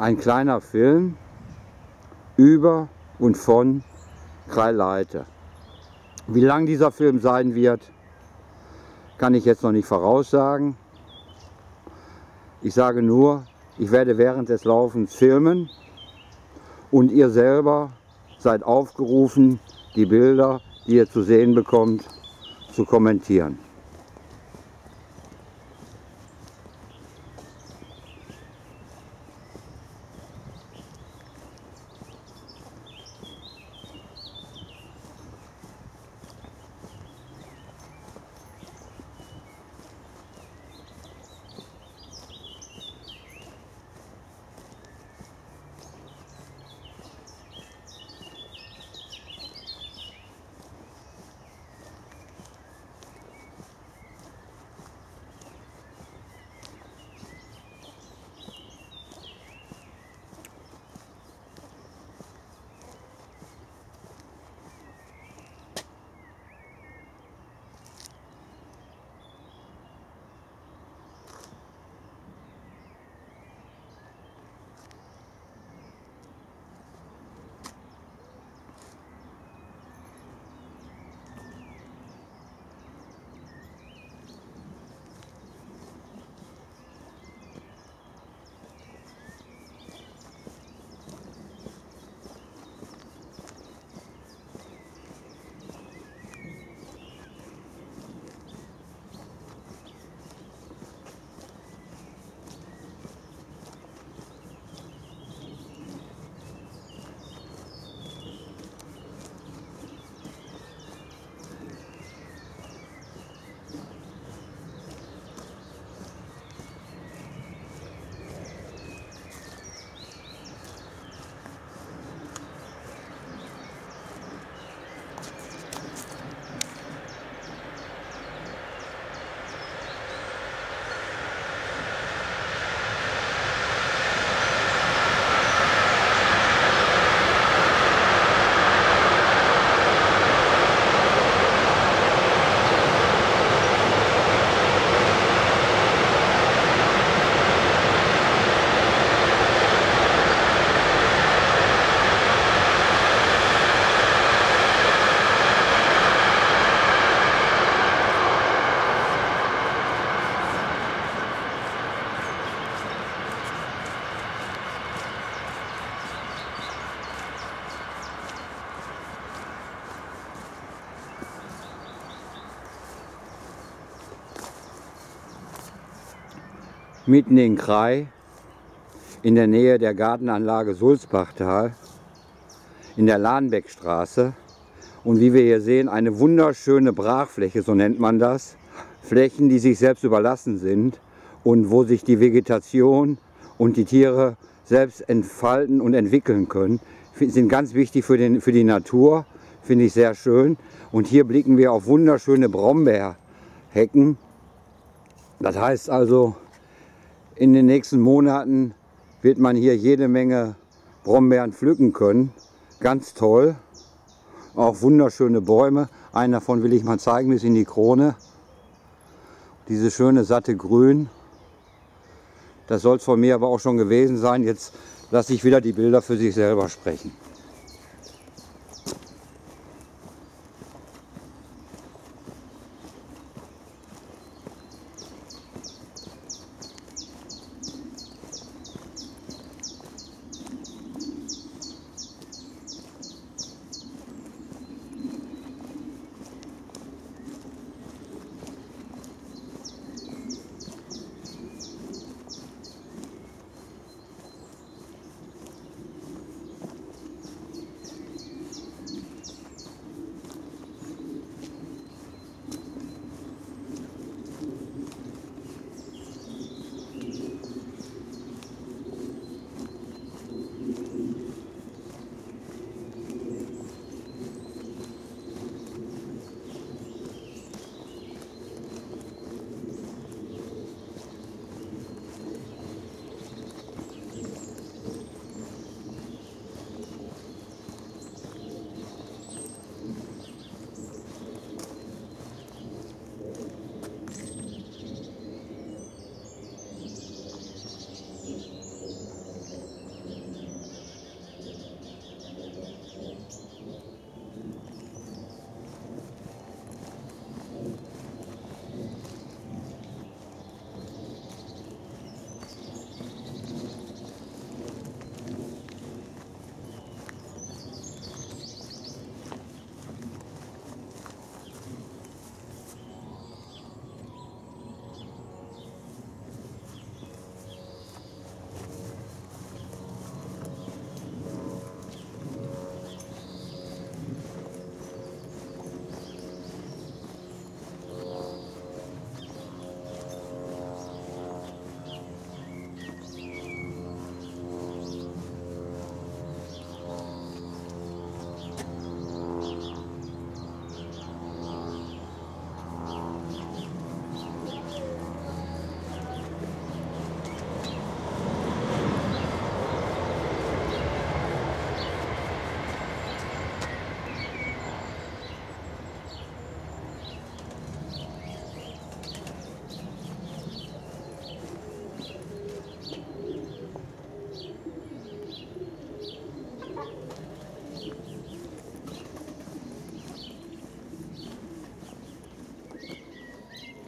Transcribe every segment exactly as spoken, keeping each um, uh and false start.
ein kleiner Film über und von Kreilleite. Wie lang dieser Film sein wird, kann ich jetzt noch nicht voraussagen. Ich sage nur, ich werde während des Laufens filmen und ihr selber seid aufgerufen, die Bilder, die ihr zu sehen bekommt, zu kommentieren. Mitten in Krai, in der Nähe der Gartenanlage Sulzbachtal, in der Lahnbeckstraße. Und wie wir hier sehen, eine wunderschöne Brachfläche, so nennt man das. Flächen, die sich selbst überlassen sind und wo sich die Vegetation und die Tiere selbst entfalten und entwickeln können, sind ganz wichtig für, den, für die Natur, finde ich sehr schön. Und hier blicken wir auf wunderschöne Brombeerhecken. Das heißt also, in den nächsten Monaten wird man hier jede Menge Brombeeren pflücken können. Ganz toll. Auch wunderschöne Bäume. Einen davon will ich mal zeigen, bis in die Krone. Diese schöne satte Grün. Das soll es von mir aber auch schon gewesen sein. Jetzt lasse ich wieder die Bilder für sich selber sprechen.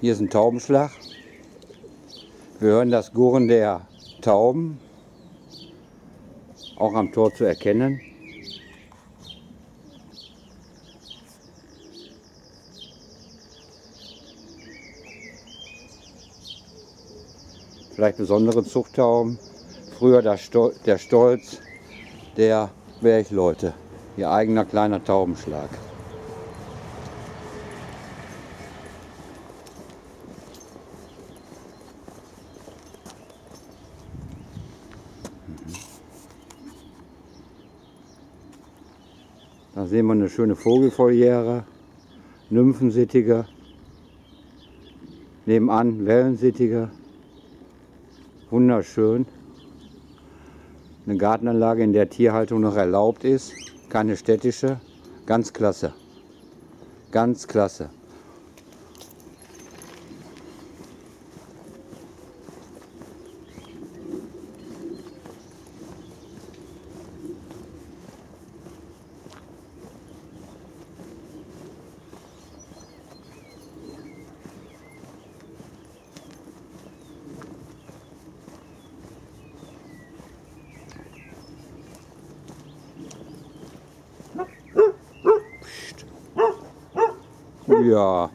Hier ist ein Taubenschlag. Wir hören das Gurren der Tauben, auch am Tor zu erkennen. Vielleicht besondere Zuchttauben. Früher der Stolz, der Stolz der Bergleute. Ihr eigener kleiner Taubenschlag. Da sehen wir eine schöne Vogelvoliere, Nymphensittiger, nebenan Wellensittiger, wunderschön. Eine Gartenanlage, in der Tierhaltung noch erlaubt ist, keine städtische, ganz klasse, ganz klasse. Ja.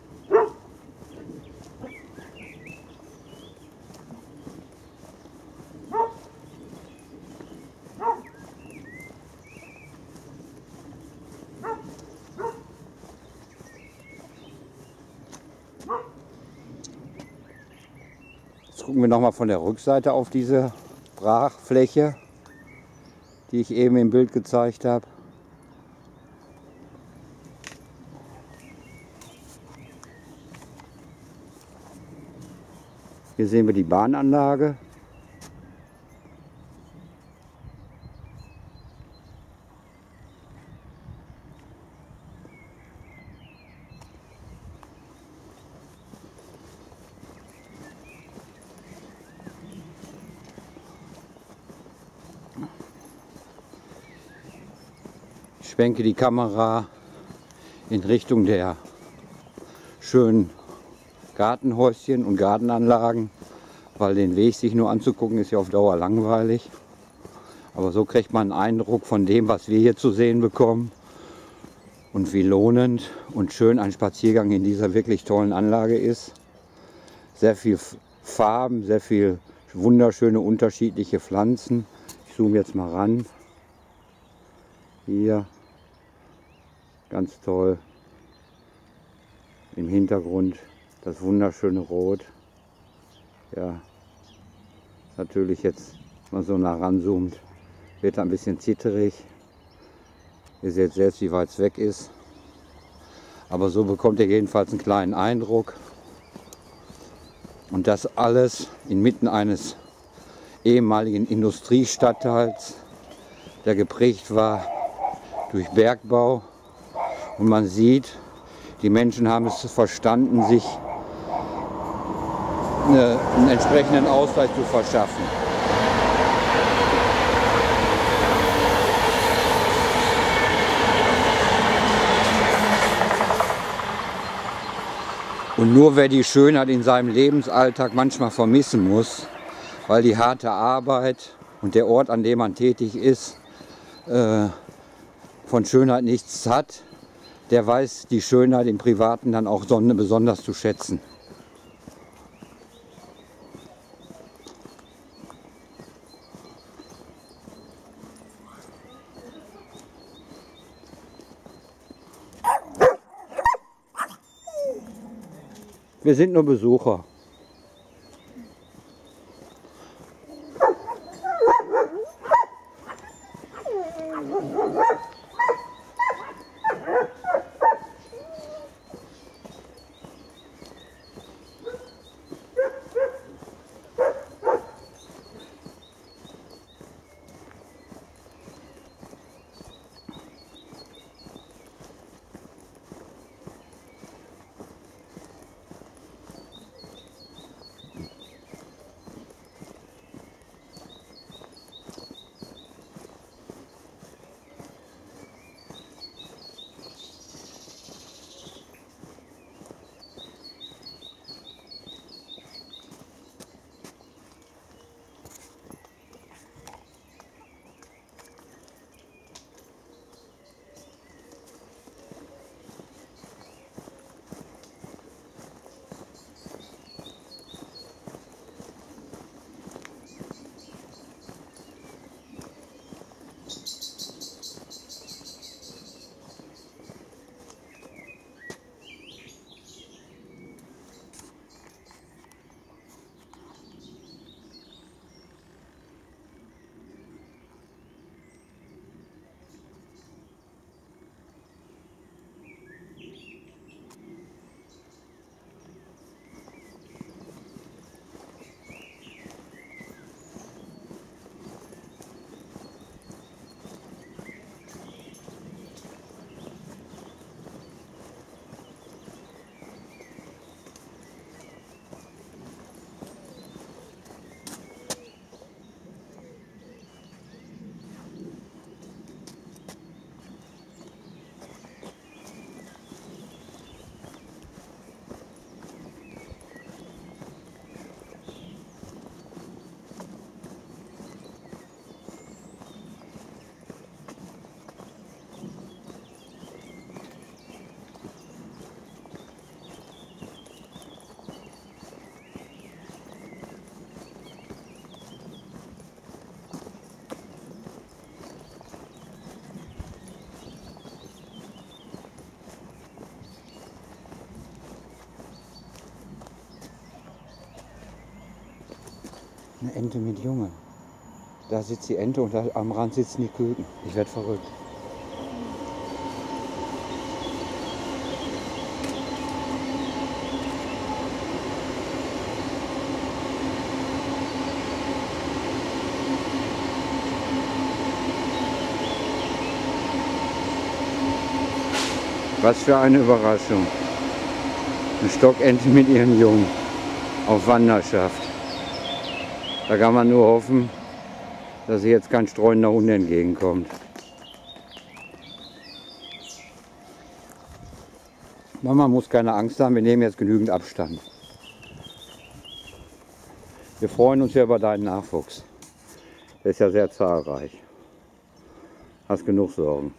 Jetzt gucken wir noch mal von der Rückseite auf diese Brachfläche, die ich eben im Bild gezeigt habe. Hier sehen wir die Bahnanlage. Ich schwenke die Kamera in Richtung der schönen Gartenhäuschen und Gartenanlagen, weil den Weg sich nur anzugucken ist ja auf Dauer langweilig. Aber so kriegt man einen Eindruck von dem, was wir hier zu sehen bekommen und wie lohnend und schön ein Spaziergang in dieser wirklich tollen Anlage ist. Sehr viel Farben, sehr viel wunderschöne unterschiedliche Pflanzen. Ich zoome jetzt mal ran. Hier, ganz toll. Im Hintergrund das wunderschöne Rot. Ja, natürlich jetzt, wenn man so nah ranzoomt, wird er ein bisschen zitterig. Ihr seht selbst, wie weit es weg ist. Aber so bekommt ihr jedenfalls einen kleinen Eindruck. Und das alles inmitten eines ehemaligen Industriestadtteils, der geprägt war durch Bergbau. Und man sieht, die Menschen haben es verstanden, sich eine, einen entsprechenden Ausgleich zu verschaffen. Und nur wer die Schönheit in seinem Lebensalltag manchmal vermissen muss, weil die harte Arbeit und der Ort, an dem man tätig ist, äh, von Schönheit nichts hat, der weiß die Schönheit im Privaten dann auch besonders zu schätzen. Wir sind nur Besucher. Eine Ente mit Junge. Da sitzt die Ente und da am Rand sitzen die Küken. Ich werde verrückt. Was für eine Überraschung. Eine Stockente mit ihren Jungen auf Wanderschaft. Da kann man nur hoffen, dass hier jetzt kein streunender Hund entgegenkommt. Mama muss keine Angst haben, wir nehmen jetzt genügend Abstand. Wir freuen uns ja über deinen Nachwuchs. Der ist ja sehr zahlreich. Hast genug Sorgen.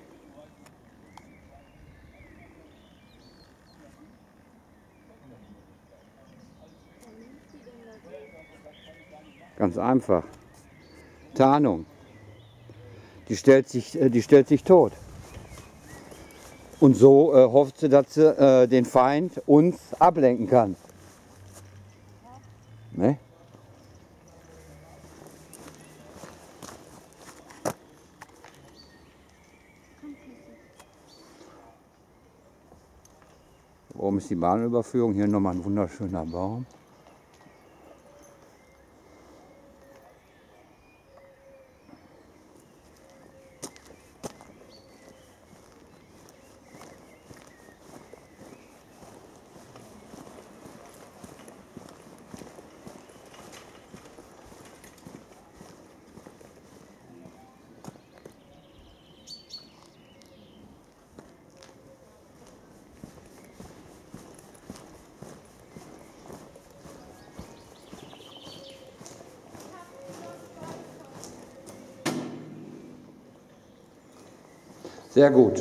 Ganz einfach. Tarnung. Die stellt sich, die stellt sich tot. Und so äh, hofft sie, dass sie äh, den Feind uns ablenken kann. Ne? Warum ist die Bahnüberführung? Hier nochmal ein wunderschöner Baum. Sehr gut.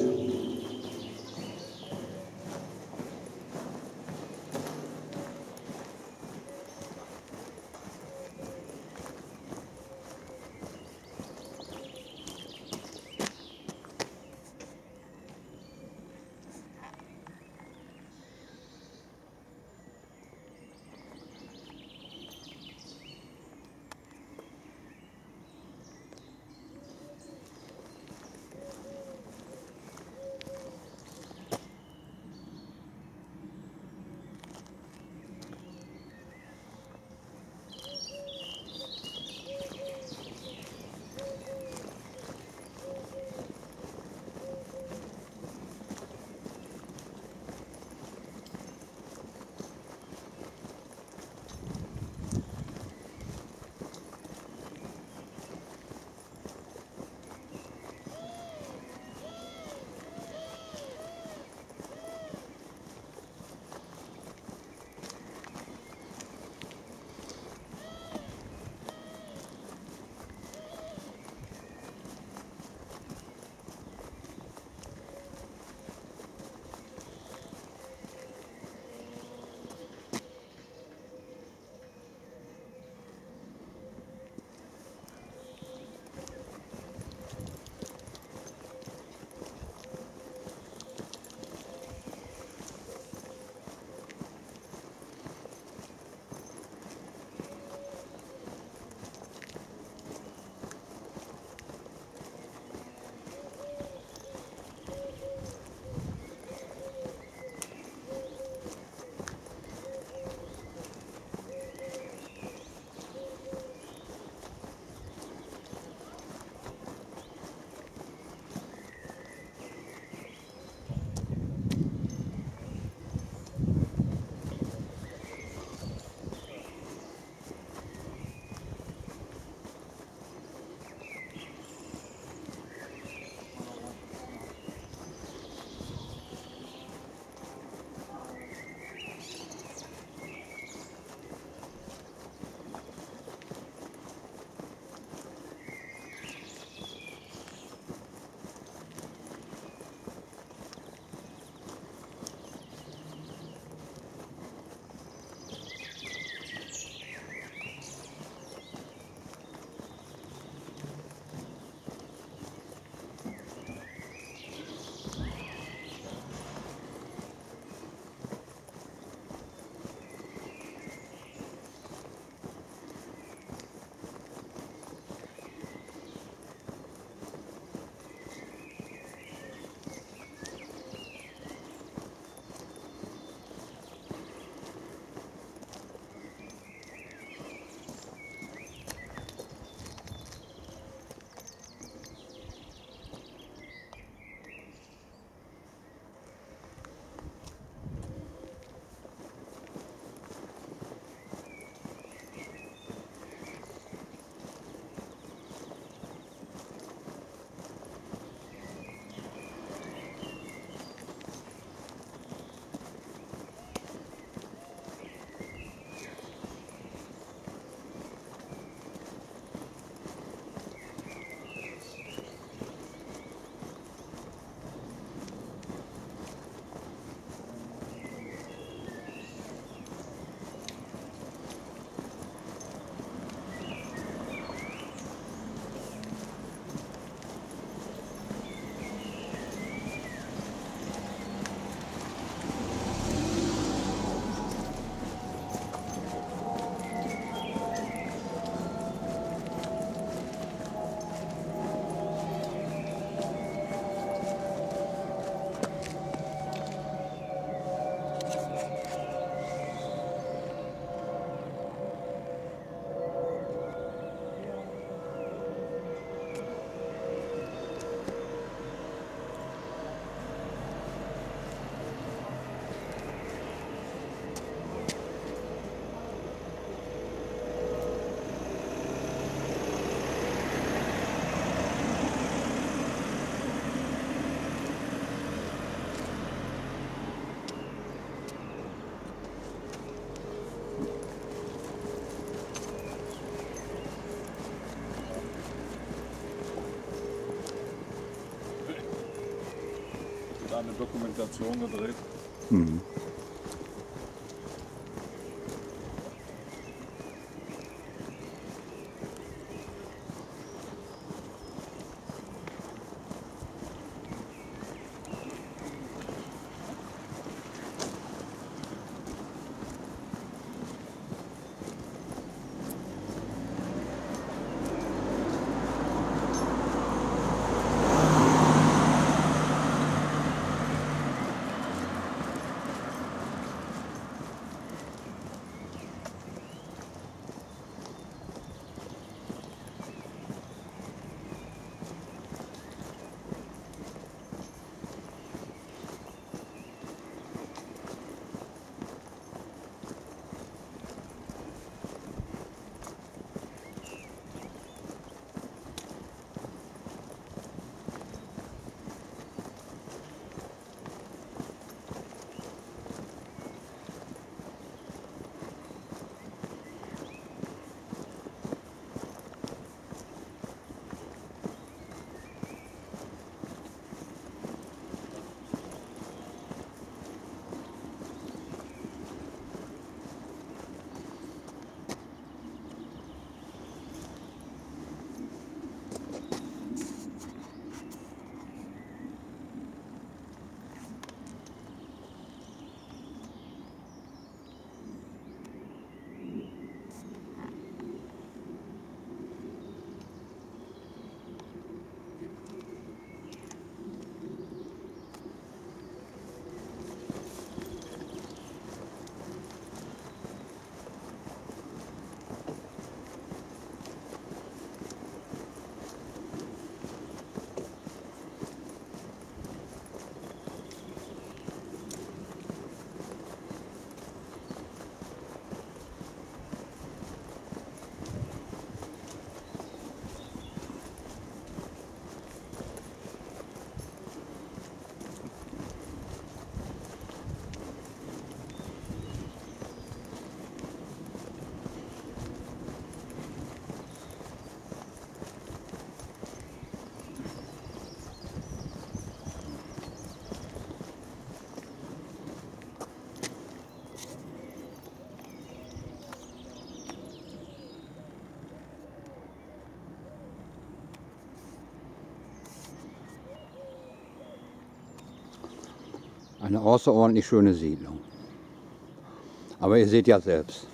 eine Dokumentation gedreht. Mhm. Eine außerordentlich schöne Siedlung. Aber ihr seht ja selbst.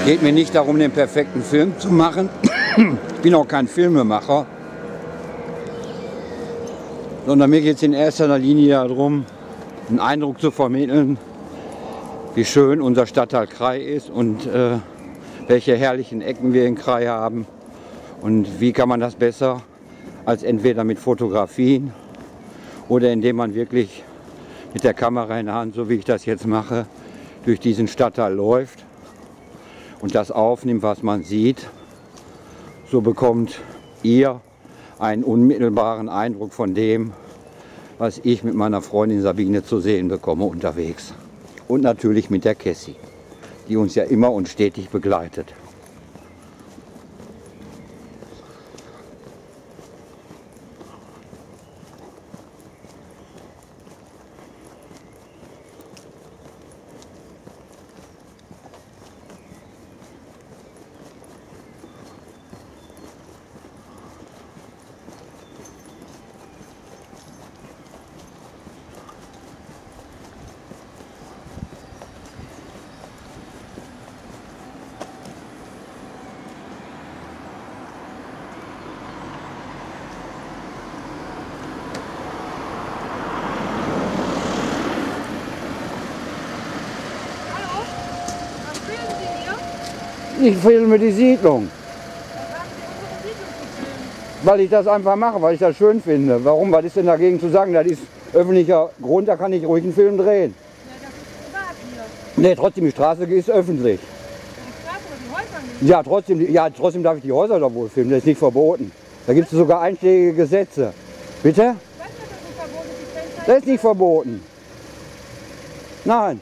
Geht mir nicht darum, den perfekten Film zu machen. Ich bin auch kein Filmemacher. Sondern mir geht es in erster Linie darum, einen Eindruck zu vermitteln, wie schön unser Stadtteil Krai ist und äh, welche herrlichen Ecken wir in Krai haben. Und wie kann man das besser als entweder mit Fotografien oder indem man wirklich mit der Kamera in der Hand, so wie ich das jetzt mache, durch diesen Stadtteil läuft und das aufnimmt, was man sieht. So bekommt ihr einen unmittelbaren Eindruck von dem, was ich mit meiner Freundin Sabine zu sehen bekomme unterwegs. Und natürlich mit der Kessi, die uns ja immer und stetig begleitet. Ich filme die Siedlung. Weil ich das einfach mache, weil ich das schön finde. Warum? Was ist denn dagegen zu sagen? Das ist öffentlicher Grund, da kann ich ruhig einen Film drehen. Ja, das ist privat hier. Nee, trotzdem, die Straße ist öffentlich. Die Straße oder die Häuser nicht? Ja, trotzdem, ja, trotzdem darf ich die Häuser doch wohl filmen, das ist nicht verboten. Da gibt es sogar einschlägige Gesetze. Bitte? Ich weiß nicht, dass das nicht verboten ist. Die Kennzeichen- Das ist nicht verboten. Nein.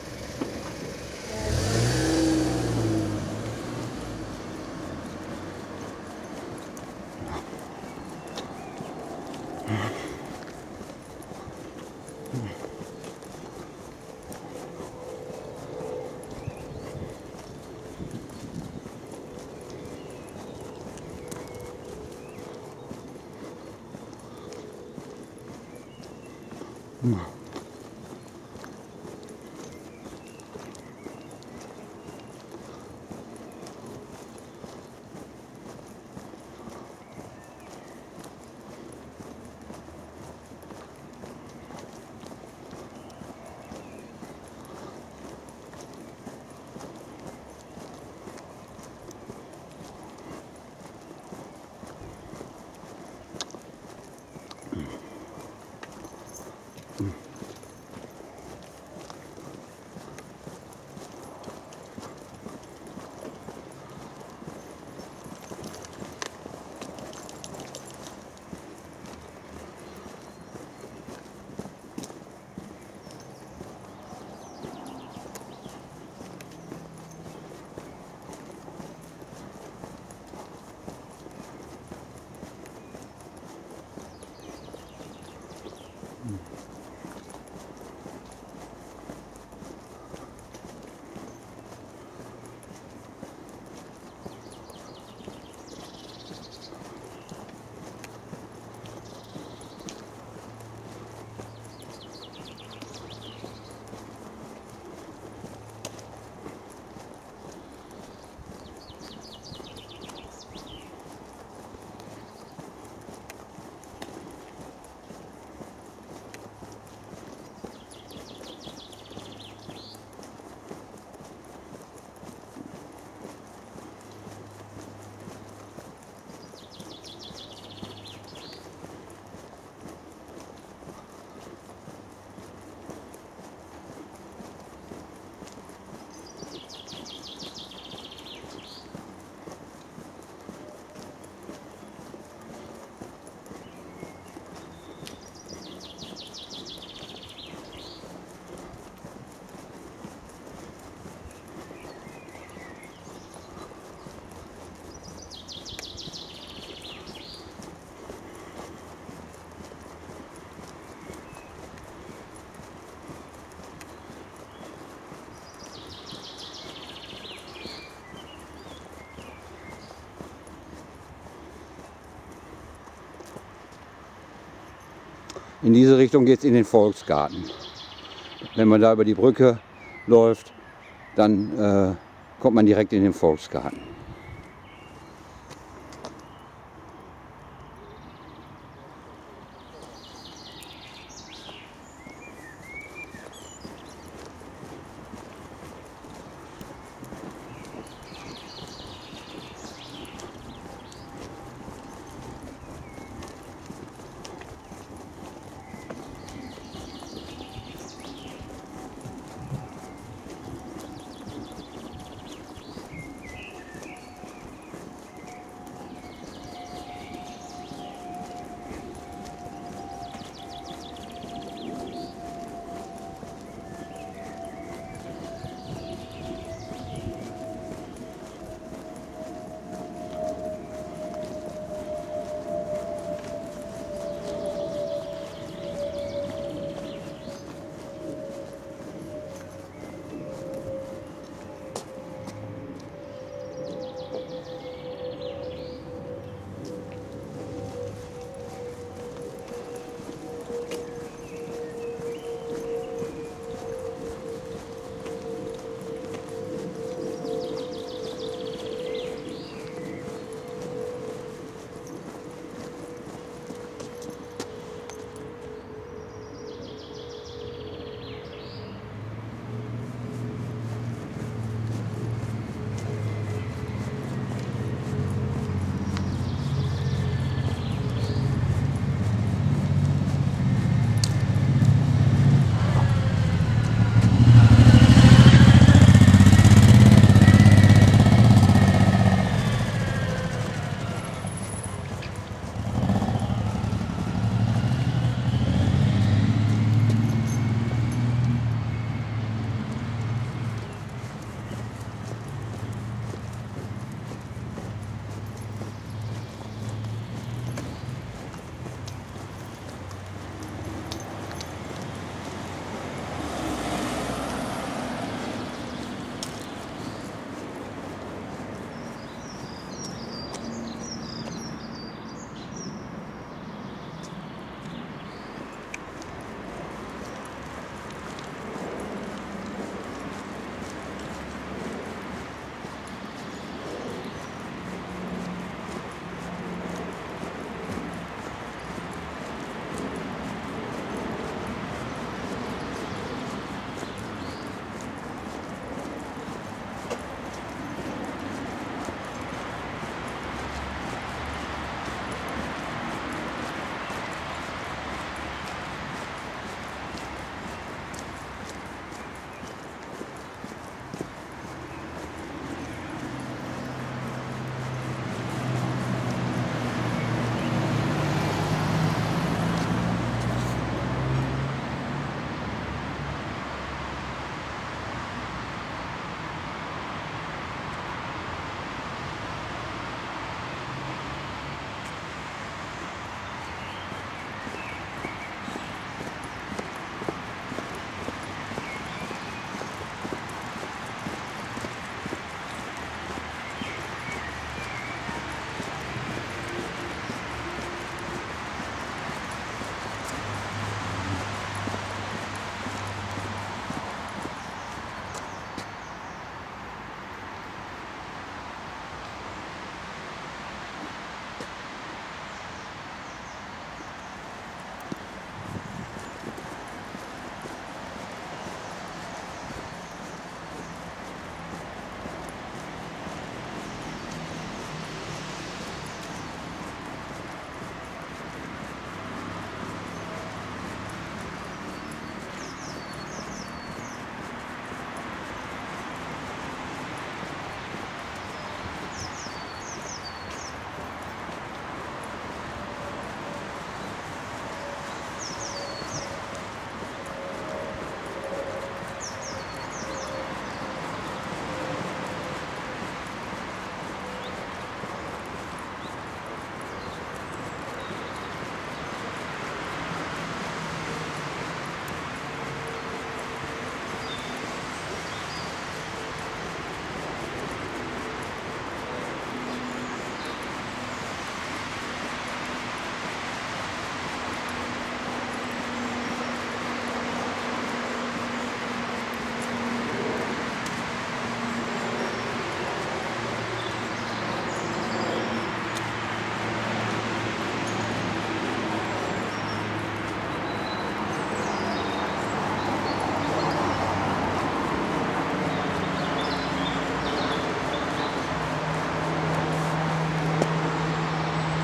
In diese Richtung geht es in den Volksgarten. Wenn man da über die Brücke läuft, dann äh, kommt man direkt in den Volksgarten.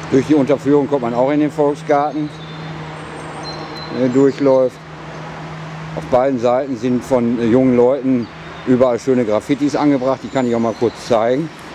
Durch die Unterführung kommt man auch in den Volksgarten, der durchläuft. Auf beiden Seiten sind von jungen Leuten überall schöne Graffitis angebracht, die kann ich auch mal kurz zeigen.